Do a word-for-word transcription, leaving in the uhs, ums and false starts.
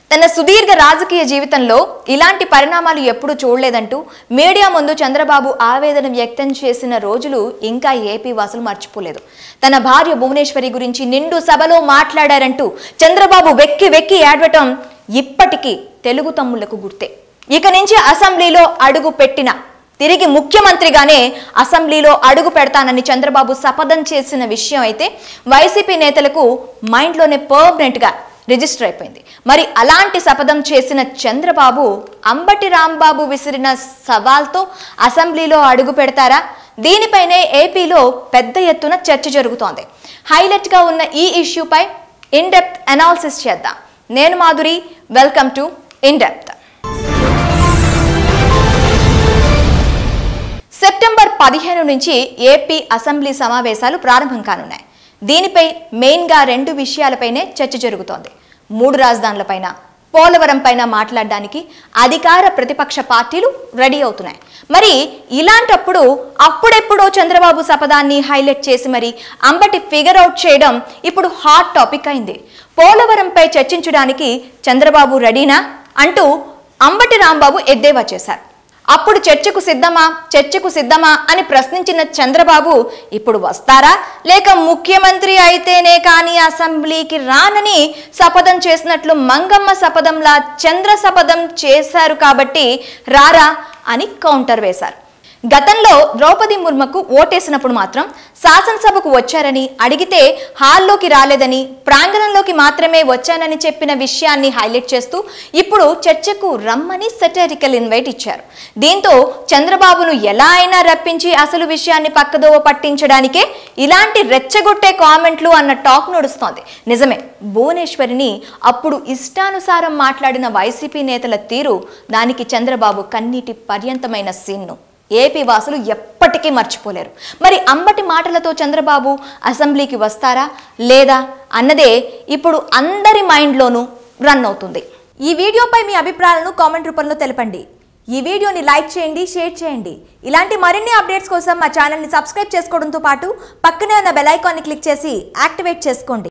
తన సుదీర్ఘ రాజకీయ జీవితంలో ఇలాంటి పరిణామాలు ఎప్పుడూ చూడలేదంటూ మీడియా ముందు చంద్రబాబు ఆవేదన వ్యక్తం చేసిన రోజులు ఇంకా ఏపీ వాసులు మర్చిపోలేదు. తన భార్య భువనేశ్వరి గురించి నిండు సభలో మాట్లాడారంటూ చంద్రబాబు వెక్కి వెక్కి ఏడవటం ఇప్పటికీ తెలుగు తమ్ముళ్లకు గుర్తే. ఇక నుంచి అసెంబ్లీలో అడుగు పెట్టిన తిరిగి ముఖ్యమంత్రిగానే అసెంబ్లీలో అడుగు పెడతానని చంద్రబాబు శపథం చేసిన విషయం అయితే వైసీపీ నేతలకు మైండ్లోనే పర్మనెంట్గా రిజిస్టర్ అయిపోయింది. మరి అలాంటి శపథం చేసిన చంద్రబాబు అంబటి రాంబాబు విసిరిన సవాల్తో అసెంబ్లీలో అడుగు పెడతారా? దీనిపైనే ఏపీలో పెద్ద ఎత్తున చర్చ జరుగుతోంది. హైలైట్గా ఉన్న ఈ ఇష్యూపై ఇన్ డెప్త్ అనాలిసిస్ చేద్దాం. నేను Madhuri, welcome to in depth. September పదిహేను నుంచి ఏపీ అసెంబ్లీ సమావేశాలు ప్రారంభం కానున్నాయి. దీనిపై మెయిన్గా రెండు విషయాలపైనే చర్చ జరుగుతోంది. మూడు రాజధానులపైన, పోలవరం పైన మాట్లాడడానికి అధికార ప్రతిపక్ష పార్టీలు రెడీ అవుతున్నాయి. మరి ఇలాంటప్పుడు అప్పుడెప్పుడో చంద్రబాబు శపథాన్ని హైలైట్ చేసి మరి అంబటి ఫిగర్ అవుట్ చేయడం ఇప్పుడు హాట్ టాపిక్ అయింది. పోలవరంపై చర్చించడానికి చంద్రబాబు రెడీనా అంటూ అంబటి రాంబాబు ఎద్దేవా చేశారు. అప్పుడు చర్చకు సిద్ధమా చర్చకు సిద్ధమా అని ప్రశ్నించిన చంద్రబాబు ఇప్పుడు వస్తారా లేక ముఖ్యమంత్రి అయితేనే కానీ అసెంబ్లీకి రానని శపథం చేసినట్లు మంగమ్మ శపథంలా చంద్ర శపథం చేశారు కాబట్టి రారా అని కౌంటర్ వేశారు. గతంలో ద్రౌపది ముర్ముకు ఓటేసినప్పుడు మాత్రం శాసనసభకు వచ్చారని, అడిగితే హాల్లోకి రాలేదని, ప్రాంగణంలోకి మాత్రమే వచ్చానని చెప్పిన విషయాన్ని హైలైట్ చేస్తూ ఇప్పుడు చర్చకు రమ్మని సెటరికల్ ఇన్వైట్ ఇచ్చారు. దీంతో చంద్రబాబును ఎలా అయినా రప్పించి అసలు విషయాన్ని పక్కదోవ పట్టించడానికే ఇలాంటి రెచ్చగొట్టే కామెంట్లు అన్న టాక్ నడుస్తోంది. నిజమే, భువనేశ్వరిని అప్పుడు ఇష్టానుసారం మాట్లాడిన వైసీపీ నేతల తీరు, దానికి చంద్రబాబు కన్నీటి పర్యంతమైన సీన్ను ఏపీ వాసులు ఎప్పటికీ మర్చిపోలేరు. మరి అంబటి మాటలతో చంద్రబాబు అసెంబ్లీకి వస్తారా లేదా అన్నదే ఇప్పుడు అందరి మైండ్లోనూ రన్ అవుతుంది. ఈ వీడియోపై మీ అభిప్రాయాలను కామెంట్ రూపంలో తెలపండి. ఈ వీడియోని లైక్ చేయండి, షేర్ చేయండి. ఇలాంటి మరిన్ని అప్డేట్స్ కోసం మా ఛానల్ని సబ్స్క్రైబ్ చేసుకోవడంతో పాటు పక్కనే ఉన్న బెల్ ఐకాన్ని క్లిక్ చేసి యాక్టివేట్ చేసుకోండి.